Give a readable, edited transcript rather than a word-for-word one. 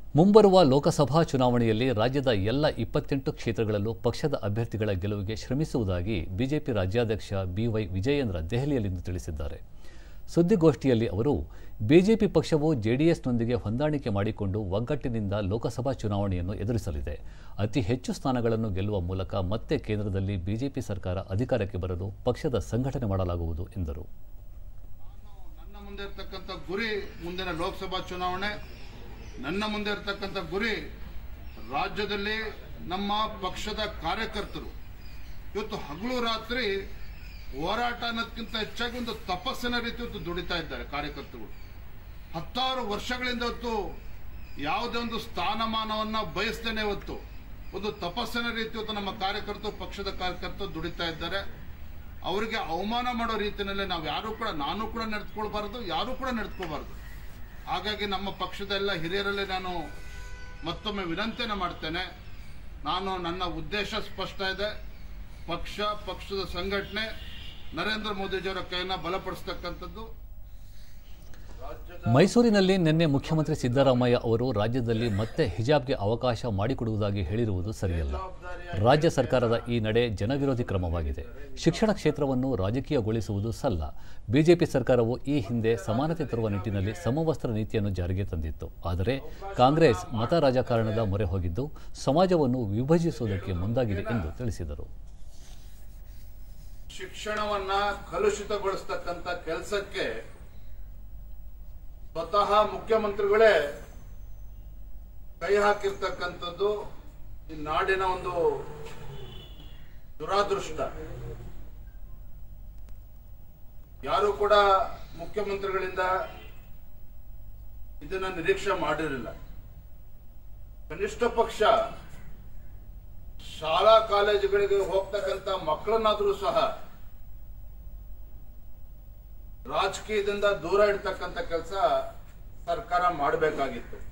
ಮುಂಬರುವ ಲೋಕಸಭಾ ಚುನಾವಣೆಯಲ್ಲಿ ರಾಜ್ಯದ ಎಲ್ಲ 28 ಕ್ಷೇತ್ರಗಳಲ್ಲೂ ಪಕ್ಷದ ಅಭ್ಯರ್ಥಿಗಳ ಗೆಲುವಿಗೆ ಶ್ರಮಿಸುವುದಾಗಿ ಬಿಜೆಪಿ ರಾಜ್ಯಾಧ್ಯಕ್ಷ ಬಿವೈ ವಿಜಯೇಂದ್ರ ದೆಹಲಿಯಲ್ಲಿಂದು ತಿಳಿಸಿದ್ದಾರೆ. ಸುದ್ದಿಗೋಷ್ಠಿಯಲ್ಲಿ ಅವರು ಬಿಜೆಪಿ ಪಕ್ಷವು ಜೆಡಿಎಸ್ನೊಂದಿಗೆ ಹೊಂದಾಣಿಕೆ ಮಾಡಿಕೊಂಡು ಒಗ್ಗಟ್ಟಿನಿಂದ ಲೋಕಸಭಾ ಚುನಾವಣೆಯನ್ನು ಎದುರಿಸಲಿದೆ. ಅತಿ ಹೆಚ್ಚು ಸ್ಥಾನಗಳನ್ನು ಗೆಲ್ಲುವ ಮೂಲಕ ಮತ್ತೆ ಕೇಂದ್ರದಲ್ಲಿ ಬಿಜೆಪಿ ಸರ್ಕಾರ ಅಧಿಕಾರಕ್ಕೆ ಬರಲು ಪಕ್ಷದ ಸಂಘಟನೆ ಮಾಡಲಾಗುವುದು ಎಂದರು. ನನ್ನ ಮುಂದೆ ಇರತಕ್ಕಂತ ಗುರಿ ಮುಂದಿನ ಲೋಕಸಭಾ ಚುನಾವಣೆ, ನನ್ನ ಮುಂದೆ ಇರತಕ್ಕಂತ ಗುರಿ ರಾಜ್ಯದಲ್ಲಿ ನಮ್ಮ ಪಕ್ಷದ ಕಾರ್ಯಕರ್ತರು ಇವತ್ತು ಹಗಲು ರಾತ್ರಿ ಹೋರಾಟ ಅನ್ನೋದಕ್ಕಿಂತ ಹೆಚ್ಚಾಗಿ ಒಂದು ತಪಸ್ಸಿನ ರೀತಿ ಇವತ್ತು ದುಡಿತಾ ಇದ್ದಾರೆ ಕಾರ್ಯಕರ್ತರು. 10 ವರ್ಷಗಳಿಂದ ಇವತ್ತು ಯಾವುದೇ ಒಂದು ಸ್ಥಾನಮಾನವನ್ನ ಬಯಸ್ತೇನೆ ಇವತ್ತು ಒಂದು ತಪಸ್ಸಿನ ರೀತಿ ಇವತ್ತು ನಮ್ಮ ಕಾರ್ಯಕರ್ತರು, ಪಕ್ಷದ ಕಾರ್ಯಕರ್ತರು ದುಡಿತಾ ಇದ್ದಾರೆ. ಅವರಿಗೆ ಅವಮಾನ ಮಾಡೋ ರೀತಿಯಲ್ಲಿ ನಾವು ಯಾರು ಕೂಡ, ನಾನು ಕೂಡ ನಡೆದುಕೊಳ್ಬಾರ್ದು, ಯಾರು ಕೂಡ ನಡೆದುಕೋಬಾರ್ದು. ಹಾಗಾಗಿ ನಮ್ಮ ಪಕ್ಷದ ಎಲ್ಲ ಹಿರಿಯರಲ್ಲಿ ನಾನು ಮತ್ತೊಮ್ಮೆ ವಿನಂತಿಯನ್ನು ಮಾಡ್ತೇನೆ. ನನ್ನ ಉದ್ದೇಶ ಸ್ಪಷ್ಟ ಇದೆ. ಪಕ್ಷದ ಸಂಘಟನೆ ನರೇಂದ್ರ ಮೋದಿಜಿಯವರ ಕೈಯನ್ನು ಬಲಪಡಿಸತಕ್ಕಂಥದ್ದು. ಮೈಸೂರಿನಲ್ಲಿ ನಿನ್ನೆ ಮುಖ್ಯಮಂತ್ರಿ ಸಿದ್ದರಾಮಯ್ಯ ಅವರು ರಾಜ್ಯದಲ್ಲಿ ಮತ್ತೆ ಹಿಜಾಬ್ಗೆ ಅವಕಾಶ ಮಾಡಿಕೊಡುವುದಾಗಿ ಹೇಳಿರುವುದು ಸರಿಯಲ್ಲ. ರಾಜ್ಯ ಸರ್ಕಾರದ ಈ ನಡೆ ಜನವಿರೋಧಿ ಕ್ರಮವಾಗಿದೆ. ಶಿಕ್ಷಣ ಕ್ಷೇತ್ರವನ್ನು ರಾಜಕೀಯಗೊಳಿಸುವುದು ಸಲ್ಲ. ಬಿಜೆಪಿ ಸರ್ಕಾರವು ಈ ಹಿಂದೆ ಸಮಾನತೆ ತರುವ ನಿಟ್ಟಿನಲ್ಲಿ ಸಮವಸ್ತ್ರ ನೀತಿಯನ್ನು ಜಾರಿಗೆ ತಂದಿತ್ತು. ಆದರೆ ಕಾಂಗ್ರೆಸ್ ಮತ ರಾಜಕಾರಣದ ಮೊರೆ ಹೋಗಿದ್ದು ಸಮಾಜವನ್ನು ವಿಭಜಿಸುವುದಕ್ಕೆ ಮುಂದಾಗಿದೆ ಎಂದು ತಿಳಿಸಿದರು. ಶಿಕ್ಷಣವನ್ನ ಕಲುಷಿತಗೊಳಿಸತಕ್ಕಂತ ಕೆಲಸಕ್ಕೆ ಸ್ವತಃ ಮುಖ್ಯಮಂತ್ರಿಗಳೇ ಕೈ ಹಾಕಿರ್ತಕ್ಕಂಥದ್ದು ಈ ನಾಡಿನ ಒಂದು ದುರಾದೃಷ್ಟ. ಯಾರು ಕೂಡ ಮುಖ್ಯಮಂತ್ರಿಗಳಿಂದ ಇದನ್ನ ನಿರೀಕ್ಷೆ ಮಾಡಿರಲಿಲ್ಲ. ಕನಿಷ್ಠ ಪಕ್ಷ ಶಾಲಾ ಕಾಲೇಜುಗಳಿಗೆ ಹೋಗ್ತಕ್ಕಂಥ ಮಕ್ಕಳನ್ನಾದ್ರೂ ಸಹ ರಾಜಕೀಯದಿಂದ ದೂರ ಇಡ್ತಕ್ಕಂಥ ಕೆಲಸ ಸರ್ಕಾರ ಮಾಡಬೇಕಾಗಿತ್ತು.